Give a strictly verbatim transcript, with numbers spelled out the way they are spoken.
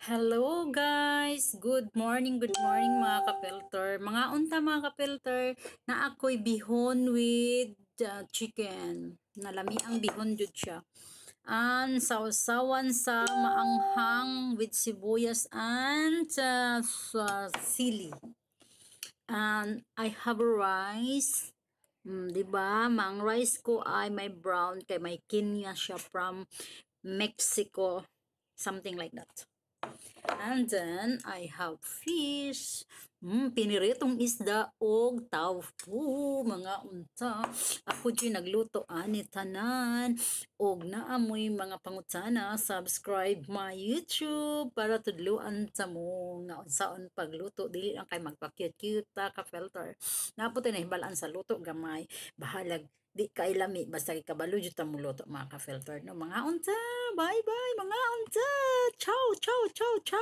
Hello guys! Good morning, good morning mga ka-filter. Mga unta mga ka-filter na ako'y bihon with uh, chicken. Nalami ang bihon jud siya. And sausawan sa maanghang with sibuyas and uh, sa sili. And I have rice. Mm, 'di ba? Mang rice ko ay may brown kay may Kenya siya from Mexico. Something like that. And then, I have fish. Mm, piniritong isda og taufu, mga unta. Ako dyan nagluto ani tanan. Og naamoy mga pangutana, subscribe my YouTube para tudluan sa mo nga unsaon pagluto. Dili lang kay magpa-cute-cute ta ka filter. Naputi na hibalaan sa luto gamay. Bahalag di kay lami basta kay kabalo jud ta mo luto mga ka filter no mga unta. Bye bye mga unta. Ciao ciao ciao ciao.